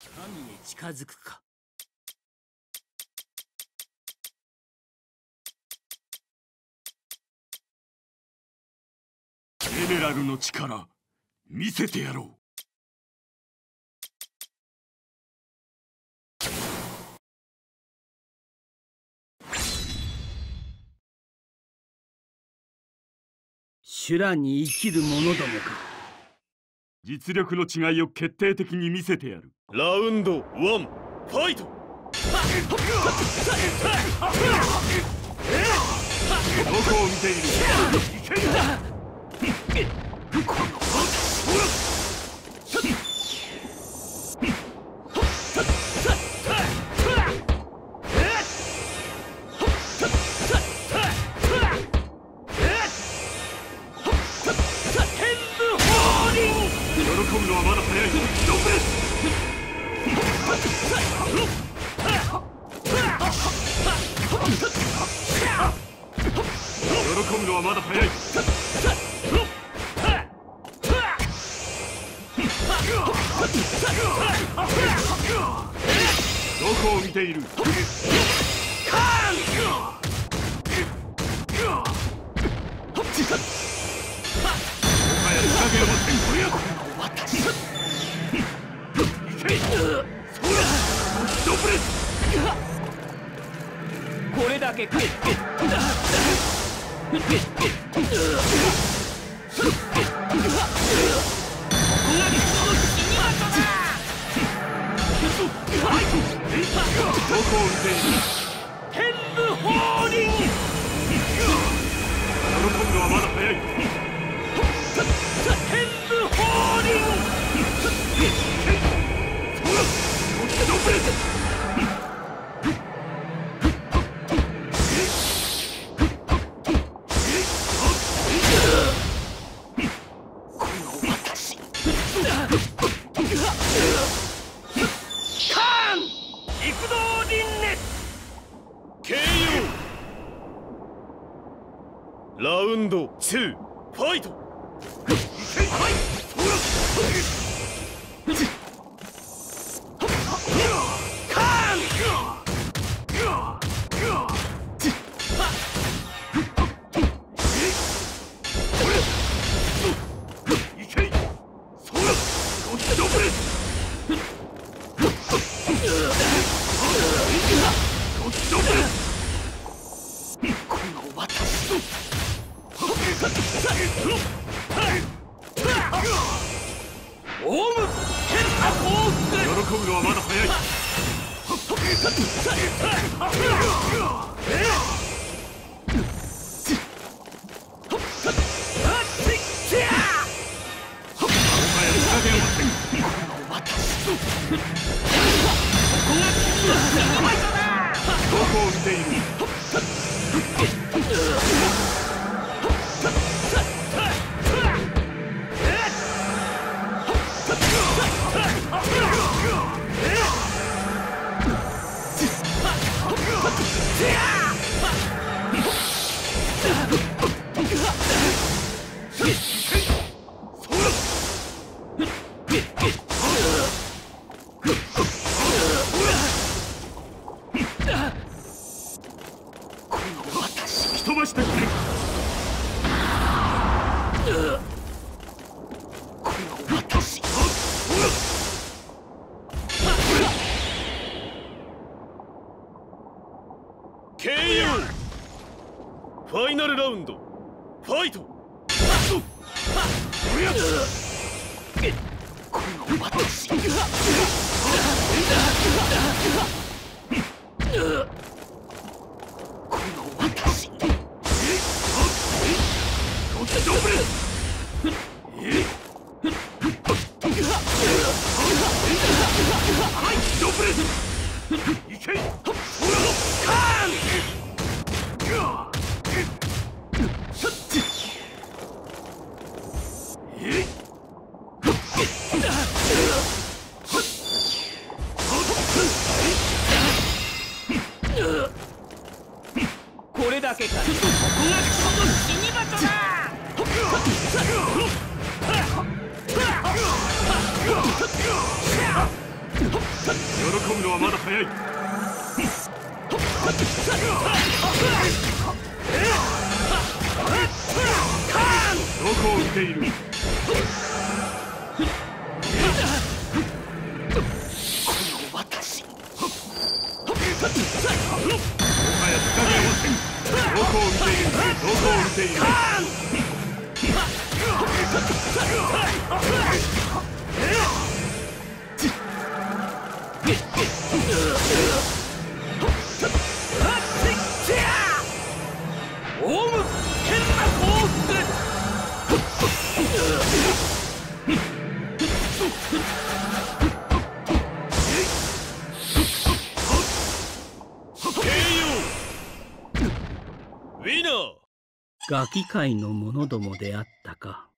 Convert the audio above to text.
神へ近づくか。 ゼネラルの力見せてやろう。 修羅に生きる者どもか。 実力の違いを決定的に見せてやる。 ラウンド1ファイト。 どこを見ている。喜ぶのはまだ早い。喜ぶのはまだ早い。どこを見ている。 これだけか。天武法輪。 喜ぶのはまだ早い。 天武法輪。 ラウンド2ファイト。 喜ぶのはまだ早い。どこを見ている。吹き飛ばしてくれ。 KO。ファイナルラウンドファイト。 これだけか。ここがその死に場所だ。 喜ぶのはまだ早い。どこを見ている。 私もはや手加減はせん。どこを見ている。どこを見ている。 オウム変な幸福。 ウィナー。 ガキ界の者どもであったか。